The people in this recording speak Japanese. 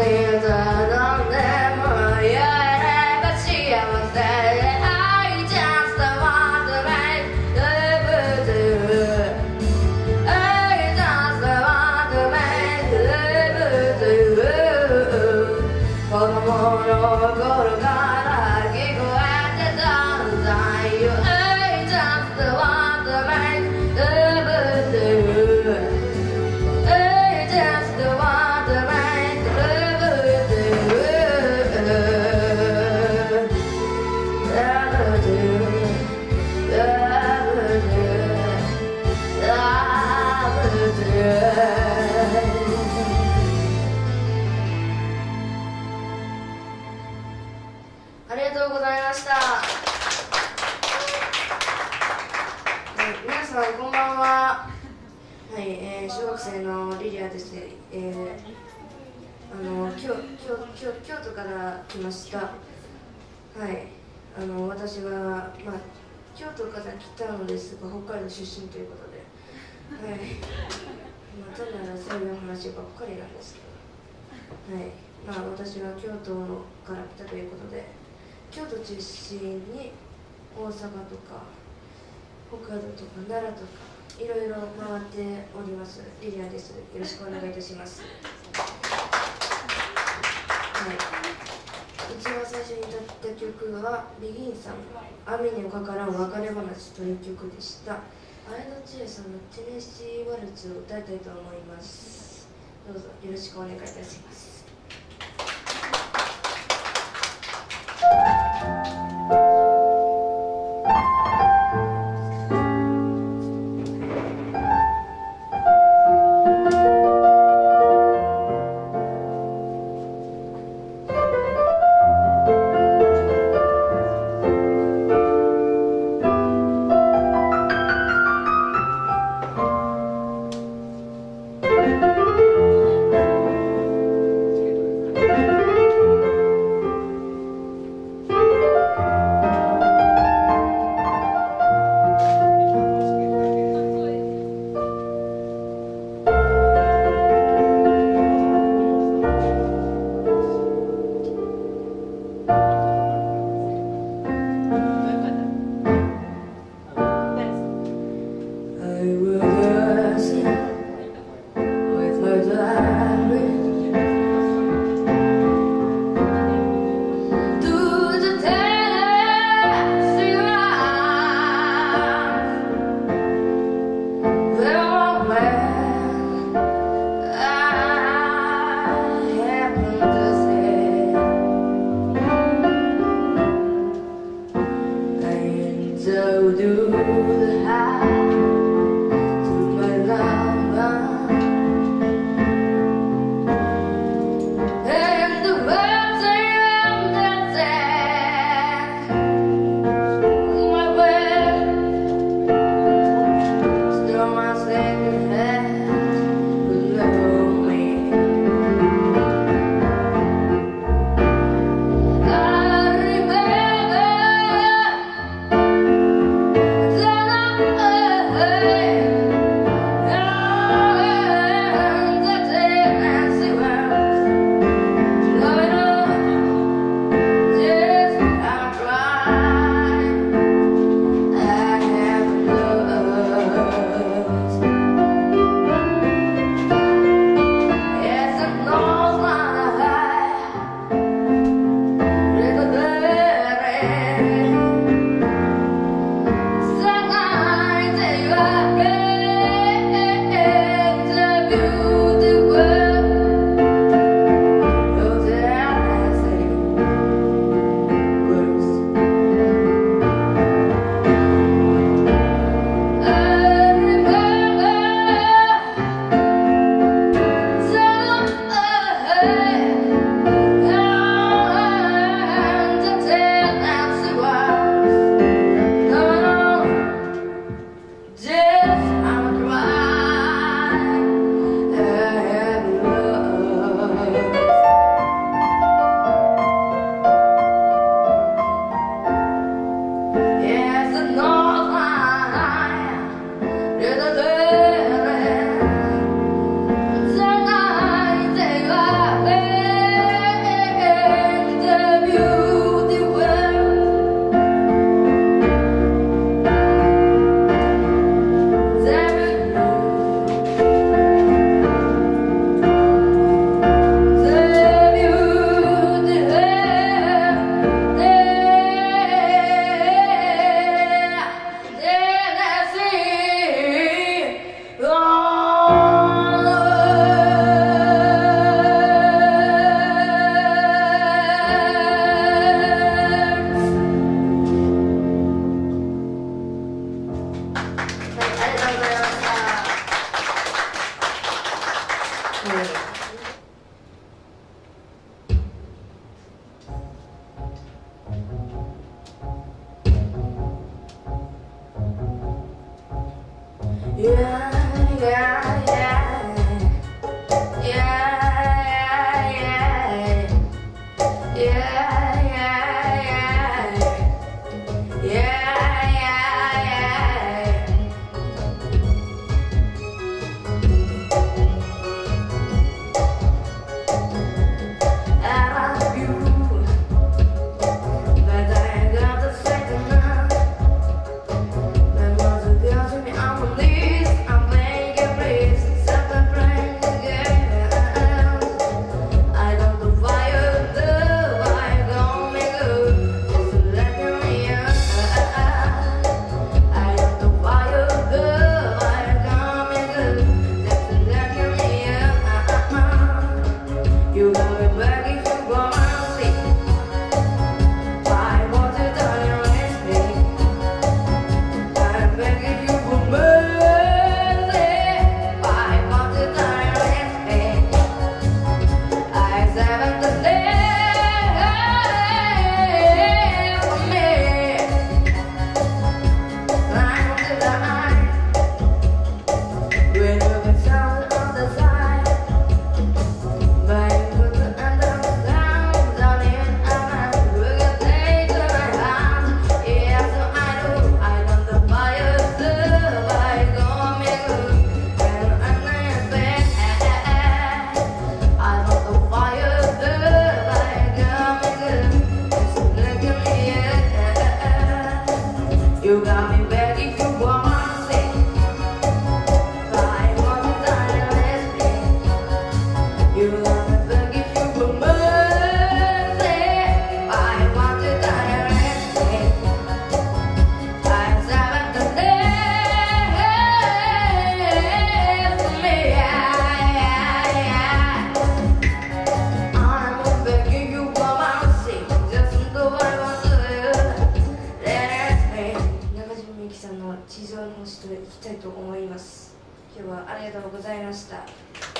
ありがとうございました。皆さんこんばんは。はい、小学生のリリアです。京都から来ました。はい、私は、京都から来たのですが、北海道出身ということで、はい、単なるそういう話ばっかりなんですけど、はい、私は京都から来たということで、京都中心に大阪とか北海道とか奈良とかいろいろ回っておりますリリアです。よろしくお願いいたします。はい、一番最初に歌った曲はビギンさんの「雨にもかからん別れ話」という曲でした。綾野千恵さんの「テネシーワルツ」を歌いたいと思います。どうぞよろしくお願いいたします。 りがとうございました。